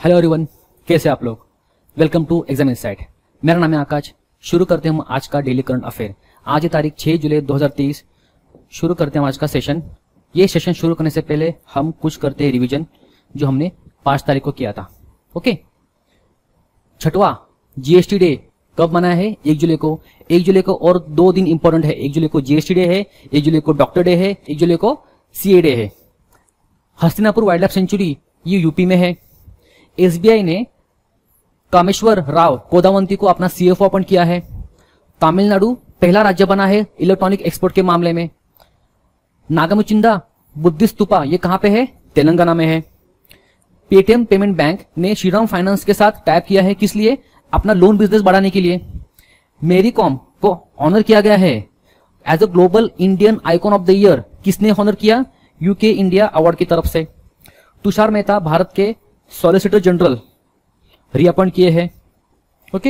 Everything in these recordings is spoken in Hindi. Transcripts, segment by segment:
हेलो एवरीवन, कैसे आप लोग। Welcome to exam insight. मेरा नाम है आकाश। शुरू करते हैं हम आज का डेली करंट अफेयर। आज है तारीख 6 जुलाई 2023। शुरू करते हैं हम आज का सेशन। ये सेशन शुरू करने से पहले हम कुछ करते हैं रिवीजन, जो हमने 5 तारीख को किया था। ओके, छठवां जीएसटी डे कब मनाया है? 1 जुलाई को। 1 जुलाई को और 2 दिन इंपॉर्टेंट है। 1 जुलाई को जीएसटी डे है, 1 जुलाई को डॉक्टर डे है, 1 जुलाई को सीए डे है। हस्तिनापुर वाइल्ड लाइफ सेंचुरी ये यूपी में है। एसबीआई ने कामेश्वर राव कोदावंती को अपना सीएफओ अपॉइंट किया है। तमिलनाडु पहला राज्य बना है इलेक्ट्रॉनिक एक्सपोर्ट के मामले में। नागामुचिंदा बुद्धिस्ट स्तूपा ये कहां पे है? तेलंगाना में है। पेटीएम पेमेंट बैंक ने श्रीराम फाइनेंस के साथ टाइप किया है, किस लिए? अपना लोन बिजनेस बढ़ाने के लिए। मेरी कॉम को ऑनर किया गया है as a global Indian icon of the year. किसने ऑनर किया? यूके इंडिया अवार्ड की तरफ से। तुषार मेहता भारत के सॉलिसिटर जनरल रीअपॉइंट किए हैं। ओके,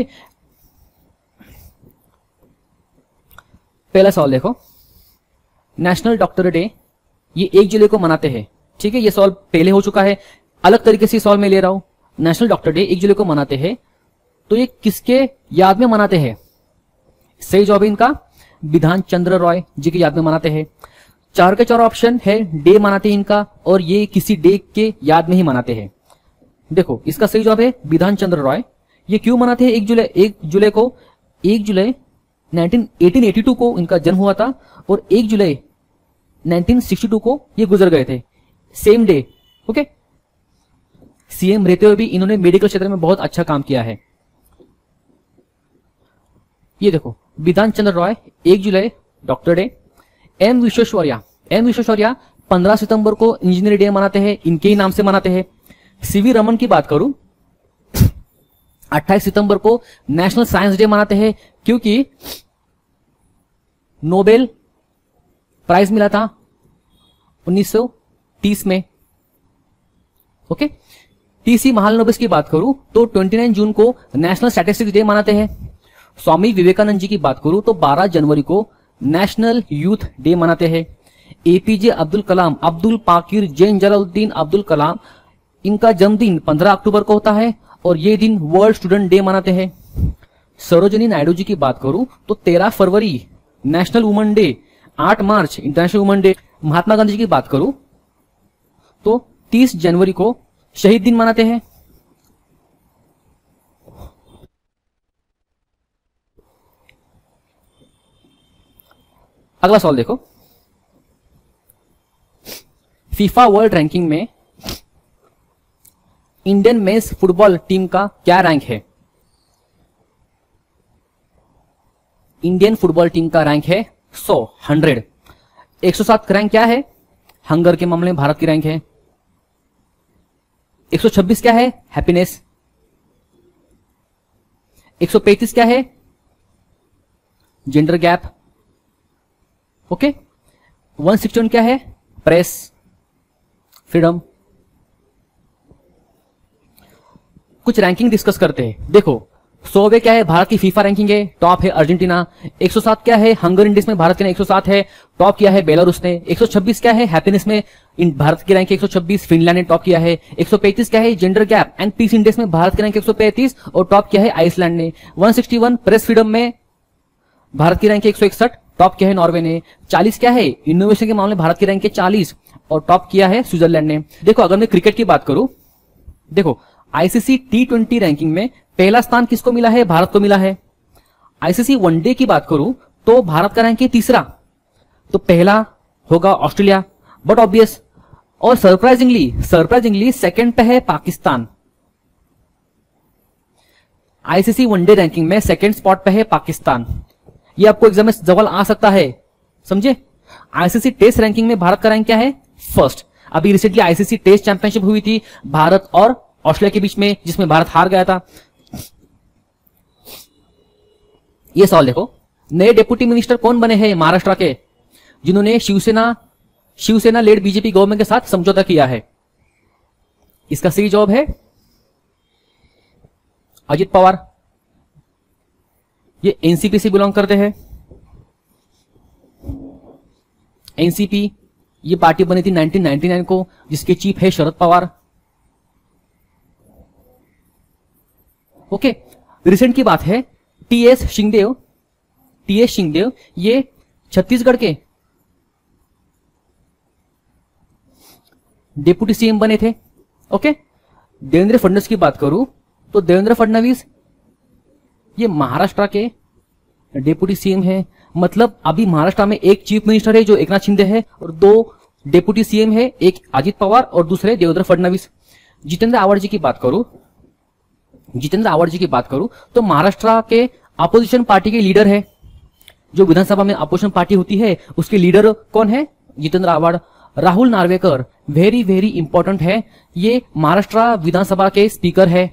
पहला सवाल देखो। नेशनल डॉक्टर डे ये 1 जुलाई को मनाते हैं। ठीक है, ये सवाल पहले हो चुका है, अलग तरीके से सवाल मैं ले रहा हूं। नेशनल डॉक्टर डे 1 जुलाई को मनाते हैं, तो ये किसके याद में मनाते हैं? सही जवाब है इनका विधान चंद्र रॉय जी की याद में मनाते हैं। 4 के 4 ऑप्शन है, डे मनाते हैं इनका, और ये किसी डे के याद में ही मनाते हैं। देखो, इसका सही जवाब है विधान चंद्र रॉय। ये क्यों मनाते हैं 1 जुलाई को? 1 जुलाई 1882 को इनका जन्म हुआ था, और 1 जुलाई 1962 को ये गुजर गए थे, सेम डे। ओके, सीएम रहते हुए भी इन्होंने मेडिकल क्षेत्र में बहुत अच्छा काम किया है। ये देखो, विधान चंद्र रॉय 1 जुलाई डॉक्टर डे। एम विश्वेश्वरैया 15 सितंबर को इंजीनियरिंग डे मनाते हैं, इनके ही नाम से मनाते हैं। सीवी रमन की बात करूं, 28 सितंबर को नेशनल साइंस डे मनाते हैं, क्योंकि नोबेल प्राइज मिला था 1930 में। ओके, टीसी महालनोबिस की बात करूं तो 29 जून को नेशनल स्टैटिस्टिक्स डे मनाते हैं। स्वामी विवेकानंद जी की बात करूं तो 12 जनवरी को नेशनल यूथ डे मनाते हैं। एपीजे अब्दुल कलाम, अब्दुल पाकिर जैन जलालुद्दीन अब्दुल कलाम, इनका जन्मदिन 15 अक्टूबर को होता है, और ये दिन वर्ल्ड स्टूडेंट डे मनाते हैं। सरोजिनी नायडू जी की बात करूं तो 13 फरवरी नेशनल वुमेन डे, 8 मार्च international women day. Mahatma Gandhi ji की बात करूं तो 30 जनवरी को शहीद दिन मनाते हैं। अगला सवाल देखो। फीफा वर्ल्ड रैंकिंग में इंडियन मेंस फुटबॉल टीम का क्या रैंक है? इंडियन फुटबॉल टीम का रैंक है 100। 107 रैंक क्या है? हंगर के मामले में भारत की रैंक है। 126 क्या है? हैप्पीनेस। 135 क्या है? Gender gap. ओके, 161 क्या है? Press freedom. कुछ रैंकिंग डिस्कस करते हैं। देखो, 100वें क्या है? भारत की फीफा रैंकिंग है, टॉप है अर्जेंटीना। 107 क्या है? हंगर इंडेक्स में भारत के 107 है, टॉप किया है बेलारूस ने। 126 क्या है? हैप्पीनेस में भारत की रैंक 126, फिनलैंड ने टॉप किया है। 135 क्या है? Gender gap and peace index में भारत की रैंक 135, और टॉप किया है आइसलैंड ने। 161 प्रेस फ्रीडम में भारत की रैंक 161, टॉप किया है नॉर्वे ने। 40 क्या है? इनोवेशन के मामले में भारत की रैंक है 40, और टॉप किया है स्विट्जरलैंड ने। देखो, अगर मैं क्रिकेट की बात करूं, देखो आईसीसी T20 रैंकिंग में पहला स्थान किसको मिला है? भारत को मिला है। आईसीसी वनडे की बात करूं तो भारत का रैंक है 3रा, तो पहला होगा ऑस्ट्रेलिया, बट ऑब्वियस। और सरप्राइजिंगली सेकंड पे है पाकिस्तान। आईसीसी वनडे रैंकिंग में सेकंड स्पॉट पे है पाकिस्तान। ये आपको एग्जाम में सवाल आ सकता है, समझे। आईसीसी टेस्ट रैंकिंग में भारत का रैंक क्या है? फर्स्ट। अभी रिसेंटली आईसीसी टेस्ट चैंपियनशिप हुई थी भारत और ऑस्ट्रेलिया के बीच में, जिसमें भारत हार गया था। ये सवाल देखो, नए डेप्यूटी मिनिस्टर कौन बने हैं महाराष्ट्र के, जिन्होंने शिवसेना लेड बीजेपी गवर्नमेंट के साथ समझौता किया है? इसका सही जवाब है अजित पवार। ये एनसीपी से बिलोंग करते हैं। एनसीपी ये पार्टी बनी थी 1999 को, जिसके चीफ है शरद पवार। ओके, रिसेंट की बात है, टीएस सिंहदेव ये छत्तीसगढ़ के डिप्टी सीएम बने थे। ओके, देवेंद्र फडणवीस की बात करूं तो देवेंद्र फडणवीस ये महाराष्ट्र के डिप्टी सीएम है। मतलब अभी महाराष्ट्र में एक चीफ मिनिस्टर है जो एकनाथ शिंदे है और 2 डिप्टी सीएम है, एक अजित पवार और दूसरे देवेंद्र फडणवीस। जितेंद्र आव्हाड जी की बात करूं तो महाराष्ट्र के अपोजिशन पार्टी के लीडर है। जो विधानसभा में अपोजिशन पार्टी होती है उसके लीडर कौन है? Jitendra Awhad. Rahul Narwekar very very important है, ये महाराष्ट्र विधानसभा के स्पीकर है।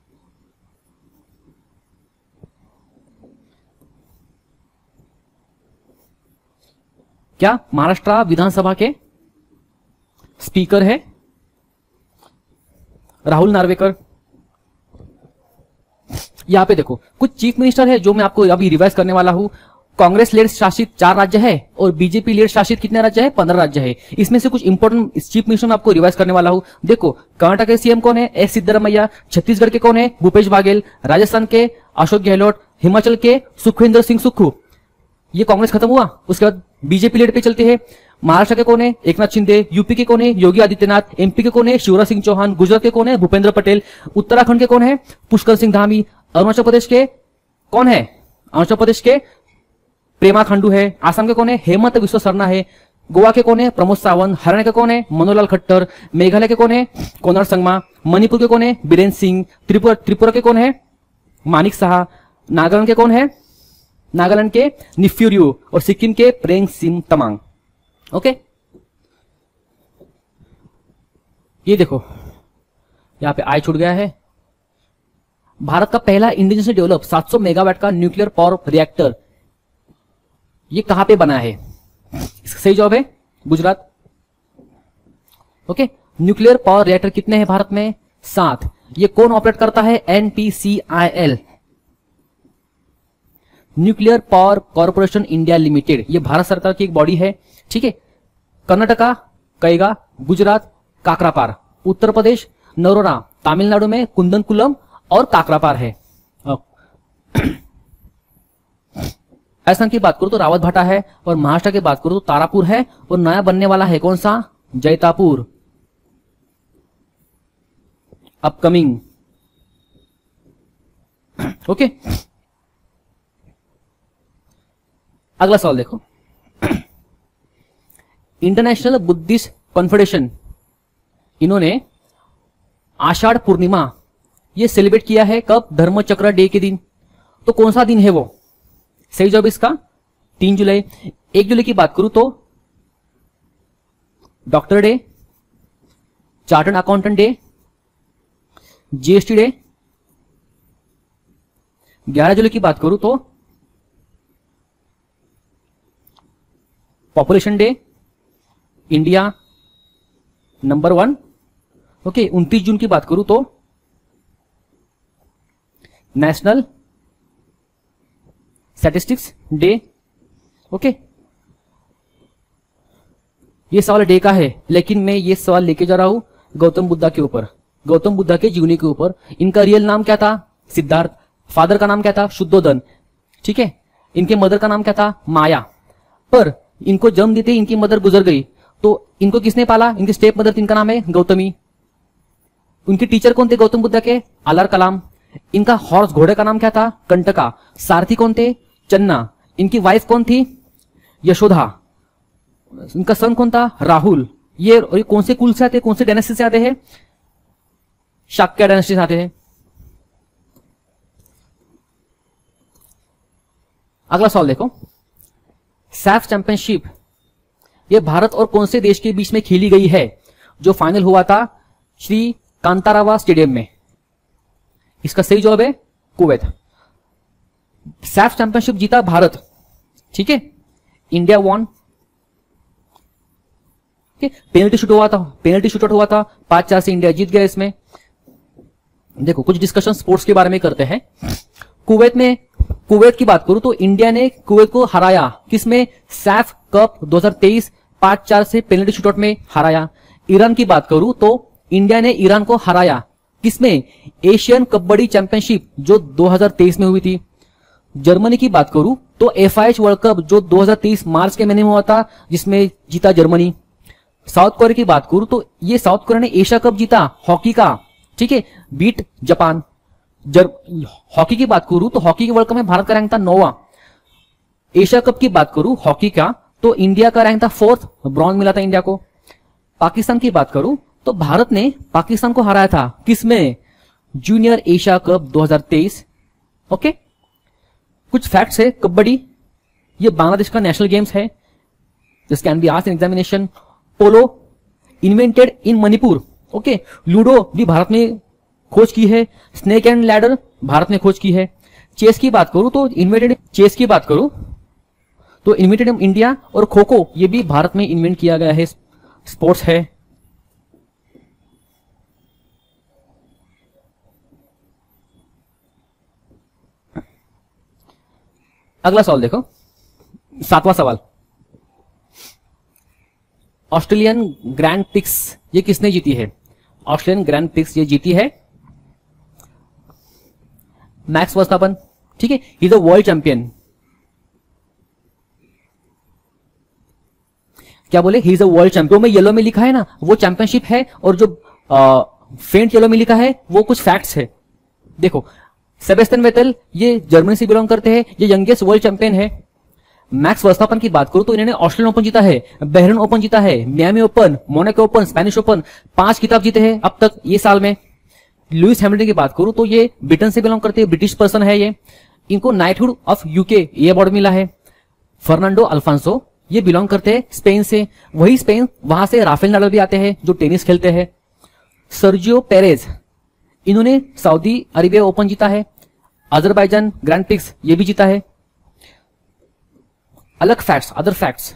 क्या महाराष्ट्र विधानसभा के स्पीकर है राहुल नार्वेकर। यहां पे देखो कुछ चीफ मिनिस्टर है जो मैं आपको अभी रिवाइज करने वाला हूं। कांग्रेस लेड शासित 4 राज्य है और बीजेपी लेड शासित कितने राज्य है? 15 राज्य है। इसमें से कुछ इंपॉर्टेंट चीफ मिनिस्टर मैं आपको रिवाइज करने वाला हूं। देखो, कर्नाटक के सीएम कौन है? एस सिद्धरामैया। छत्तीसगढ़ के कौन है? भूपेश बघेल। राजस्थान के अशोक गहलोत। हिमाचल के सुखविंदर सिंह सुक्खू। ये कांग्रेस खत्म हुआ, उसके बाद बीजेपी लेड पे चलते हैं। महाराष्ट्र के कौन है? एकनाथ शिंदे। यूपी के कौन है? योगी आदित्यनाथ। एमपी के कौन है? शिवराज सिंह चौहान। गुजरात के कौन है? भूपेंद्र पटेल। उत्तराखंड के कौन है? पुष्कर सिंह धामी। अरुणाचल प्रदेश के कौन है? अरुणाचल प्रदेश के प्रेमा खांडू है। आसाम के कौन है? हेमंत बिस्वा शर्मा है। गोवा के कौन है? प्रमोद सावंत। हरियाणा के कौन है? मनोहर लाल खट्टर। मेघालय के कौन है? कोनर संगमा। मणिपुर के कौन है? बीरेन सिंह। त्रिपुरा के कौन है? मानिक साहा। नागालैंड के कौन है? नागालैंड के निफ्यूरियो। और सिक्किम के प्रेंग सिंह तमांग। ओके, ये देखो यहां पे आई छूट गया है। भारत का पहला इंडिजिनियसली डेवलप 700 मेगावाट का न्यूक्लियर पावर रिएक्टर ये कहां पे बना है? इसका सही जवाब है Gujarat. Okay, nuclear power reactor कितने हैं भारत में? 7। ये कौन ऑपरेट करता है? NPCIL, nuclear power corporation India limited. ये भारत सरकार की एक बॉडी है। ठीक है, कर्नाटका कैगा, गुजरात काकरापार, उत्तर प्रदेश नरोरा, तमिलनाडु में कुंदनकुलम और काकरापार है। राजस्थान की बात करूं तो रावत भाटा है और महाराष्ट्र की बात करूं तो तारापुर है और नया बनने वाला है कौन सा? जैतापुर, अपकमिंग। ओके, अगला सवाल देखो। इंटरनेशनल बुद्धिस्ट कॉन्फेडरेशन इन्होंने आषाढ़ पूर्णिमा ये सेलिब्रेट किया है कब? धर्मचक्र डे के दिन। तो कौन सा दिन है वो? सही जवाब इसका 3 जुलाई। 1 जुलाई की बात करूं तो doctor day, chartered accountant day, GST day. 11 जुलाई की बात करूं तो population day, India number 1। Okay, 29 जून की बात करूं तो नेशनल स्टैटिस्टिक्स डे। ओके, ये सवाल डे का है लेकिन मैं ये सवाल लेके जा रहा हूं गौतम बुद्धा के ऊपर, गौतम बुद्धा के जीवनी के ऊपर। इनका रियल नाम क्या था? सिद्धार्थ। फादर का नाम क्या था? शुद्धोधन। ठीक है, इनके मदर का नाम क्या था? माया। पर इनको जन्म देते इनकी मदर गुजर गई तो इनको किसने पाला? इनकी स्टेप मदर, इनका नाम है गौतमी। उनके टीचर कौन थे गौतम बुद्ध के? आर कलाम। इनका हॉर्स घोड़े का नाम क्या था? कंटका। सारथी कौन थे? चन्ना। इनकी वाइफ कौन थी? यशोधा। इनका सन कौन था? राहुल। ये कौन से कुल से आते हैं? कौन से डायनेस्टी से आते हैं? शाक्य डायनेस्टी से आते हैं। अगला सवाल देखो। सैफ चैंपियनशिप ये भारत और कौन से देश के बीच में खेली गई है? जो फाइनल हुआ था श्री कांतारावा स्टेडियम में। इसका सही जवाब है कुवैत। सैफ चैंपियनशिप जीता भारत। ठीक है, इंडिया वॉन। पेनल्टी शूटआउट हुआ था 5-4 से इंडिया जीत गया इसमें। देखो कुछ डिस्कशन स्पोर्ट्स के बारे में करते हैं। कुवैत की बात करूं तो इंडिया ने कुवैत को हराया किसमें? सैफ कप 2023 5-4 से पेनल्टी शूटआउट में हराया। ईरान की बात करूं तो इंडिया ने ईरान को हराया किसमें? एशियन कबड्डी चैंपियनशिप जो 2023 में हुई थी। जर्मनी की बात करूं तो FIH वर्ल्ड कप जो 2023 मार्च के महीने में हुआ था, जिसमें जीता जर्मनी। साउथ कोरिया की बात करूं तो ये साउथ कोरिया ने एशिया कप जीता हॉकी का, ठीक है, बीट जापान। हॉकी की बात करूं तो हॉकी के वर्ल्ड कप में भारत का रैंक था 9वां। एशिया कप की बात करूं हॉकी का तो इंडिया का रैंक था 4th, ब्रॉन्ज मिला था इंडिया को। पाकिस्तान की बात करूं तो भारत ने पाकिस्तान को हराया था किसमें? Junior Asia cup 2023। ओके, कुछ फैक्ट्स है। कबड्डी ये बांग्लादेश का नेशनल गेम्स है। This can be asked in examination. Polo invented in Manipur. Okay, ludo भी भारत में खोज की है। स्नेक एंड लैडर भारत ने खोज की है। चेस की बात करूं तो इन्वेंटेड इन इंडिया। और खो खो ये भी भारत में इन्वेंट किया गया है, स्पोर्ट्स है। अगला सवाल देखो, 7वां सवाल। ऑस्ट्रेलियन ग्रैंड प्रिक्स ये किसने जीती है? ऑस्ट्रेलियन ग्रैंड प्रिक्स ये जीती है मैक्स वर्स्टापन, ठीक है, he is a world champion. क्या बोले? He is a world champion में येलो में लिखा है ना, वो चैंपियनशिप है, और जो फेंट येलो में लिखा है वो कुछ फैक्ट्स है। देखो, सेबेस्टियन वेटेल ये जर्मनी से बिलोंग करते हैं, ये यंगेस्ट वर्ल्ड चैंपियन है। मैक्स वर्स्टापन की बात करूं तो इन्होंने ऑस्ट्रेलियन ओपन जीता है, बहरीन ओपन जीता है, Miami open, Monaco open, Spanish open, 5 खिताब जीते हैं अब तक ये साल में। लुइस हैमिल्टन की बात करूं तो ये ब्रिटेन से बिलोंग करते हैं, ब्रिटिश पर्सन है ये, इनको नाइटहुड ऑफ यूके ये अवार्ड मिला है। फर्नांडो अल्फांसो ये बिलोंग करते हैं स्पेन से, वही स्पेन वहां से राफेल नाडल भी आते हैं जो टेनिस खेलते हैं। सर्जियो पेरेज इन्होंने सऊदी अरेबिया ओपन जीता है, अजरबैजान ग्रैंड प्रिक्स ये भी जीता है। अलग फैक्ट्स, अदर फैक्ट्स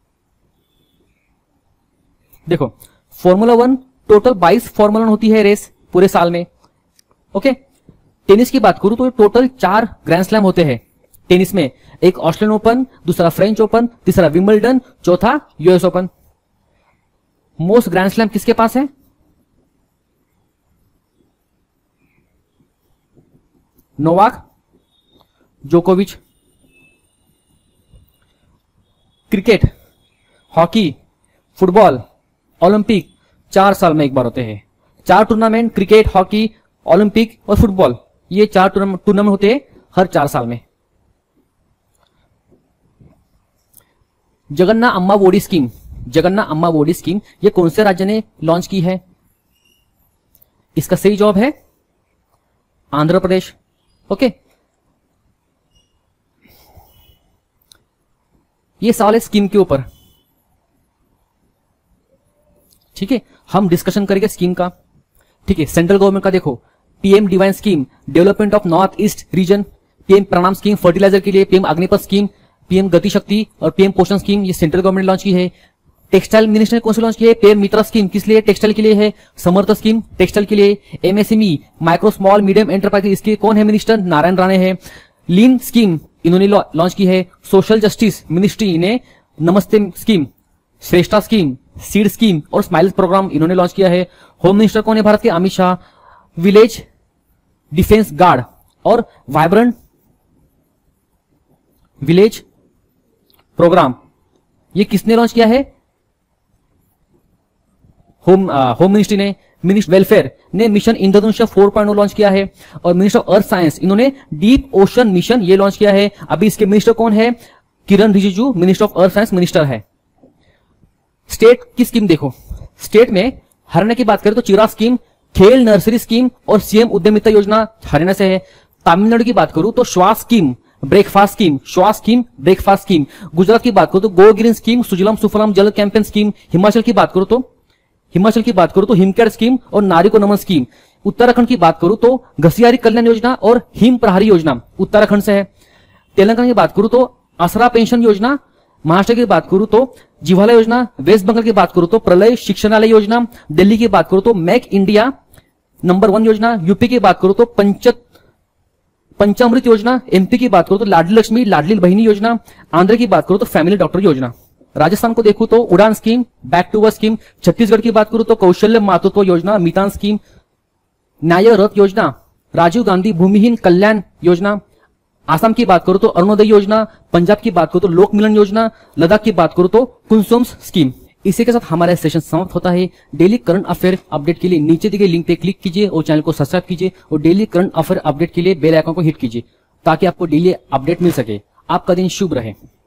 देखो, फॉर्मूला 1 टोटल 22 फॉर्मूला 1 होती है रेस पूरे साल में। ओके, टेनिस की बात करूं तो टोटल 4 ग्रैंड स्लैम होते हैं टेनिस में, एक ऑस्ट्रेलियन ओपन, दूसरा फ्रेंच ओपन, तीसरा विंबलडन, चौथा US open. Most grand slam किसके पास है? नोवाक जोकोविच। क्रिकेट, हॉकी, फुटबॉल, ओलंपिक 4 साल में एक बार होते हैं। 4 टूर्नामेंट, क्रिकेट, हॉकी, ओलंपिक और फुटबॉल, ये 4 टूर्नामेंट होते हैं हर 4 साल में। जगन्नाथ अम्मा वोडी स्कीम ये कौन से राज्य ने लॉन्च की है? इसका सही जवाब है आंध्र प्रदेश। ओके, ये सवाल है स्कीम के ऊपर, ठीक है, हम डिस्कशन करेंगे स्कीम का। ठीक है, सेंट्रल गवर्नमेंट का देखो, PM divine scheme development of north east region, PM PRANAM scheme fertilizer के लिए, पीएम अग्निपथ स्कीम, पीएम गति शक्ति और पीएम पोषण स्कीम ये सेंट्रल गवर्नमेंट लॉन्च की है। टेक्सटाइल मिनिस्टर ने कौन सी लॉन्च की है? पीएम मित्रा स्कीम किस लिए? टेक्सटाइल के लिए है। समर्थ स्कीम टेक्सटाइल के लिए। MSME micro small medium enterprise इसके कौन है मिनिस्टर? नारायण राणे है। लीन स्कीम इन्होंने लॉन्च की है। सोशल जस्टिस मिनिस्ट्री ने NAMASTE scheme, SHRESHTA scheme, seed scheme और स्माइल प्रोग्राम इन्होंने लॉन्च किया है। होम मिनिस्टर कौन है भारत के? Amit Shah. Village defence guard और वाइब्रेंट विलेज प्रोग्राम ये किसने लॉन्च किया है? होम मिनिस्ट्री ने। मिनिस्टर वेलफेयर ने मिशन इंद्रधनुष 4.0 लॉन्च किया है। और मिनिस्टर ऑफ अर्थ साइंस इन्होंने डीप ओशन मिशन ये लॉन्च किया है। अभी इसके मिनिस्टर कौन है? Kiren Rijiju minister of earth science minister है। स्टेट की स्कीम देखो, स्टेट में हरियाणा की बात करें तो चिरा स्कीम, खेल नर्सरी स्कीम और सीएम उद्यमिता योजना हरियाणा से है। तमिलनाडु की बात करूं तो Shwas scheme, breakfast scheme, Shwas scheme, breakfast scheme. Gujarat की बात करूं तो go green scheme, Sujalam Sufalam Jal campaign scheme. Himachal की बात करूं तो हिमकेयर स्कीम और नारी को नमन स्कीम। उत्तराखंड की बात करूं तो घसियारी कल्याण योजना और हिम प्रहारी योजना उत्तराखंड से है। तेलंगाना की बात करूं तो आसरा पेंशन योजना। महाराष्ट्र की बात करूं तो जिवाला योजना। वेस्ट बंगाल की बात करूं तो प्रलय शिक्षणालय योजना। दिल्ली की बात करूं तो मेक इंडिया नंबर 1 योजना। यूपी की बात करूं तो पंचामृत योजना। एमपी की बात करूं तो लाडली लक्ष्मी लाडली बहिनी योजना। आंध्र की बात करूं तो फैमिली डॉक्टर योजना। राजस्थान को देखूं तो Udaan scheme, back to work scheme. Chhattisgarh की बात करूं तो कौशल्य मातृत्व योजना, मितान स्कीम। न्याय रथ योजना, राजीव गांधी भूमिहीन कल्याण योजना, आसाम की बात करो तो अरुणोदय योजना, पंजाब की बात करो तो लोक मिलन योजना, लद्दाख की बात करो तो कुनसोम्स स्कीम। इसी के साथ हमारा सेशन समाप्त होता है। डेली करंट अफेयर अपडेट के लिए नीचे दिए गए लिंक पे क्लिक कीजिए और चैनल को सब्सक्राइब कीजिए और डेली करंट अफेयर अपडेट के लिए बेल आइकन को हिट कीजिए ताकि आपको डेली अपडेट मिल सके। आपका दिन शुभ रहे।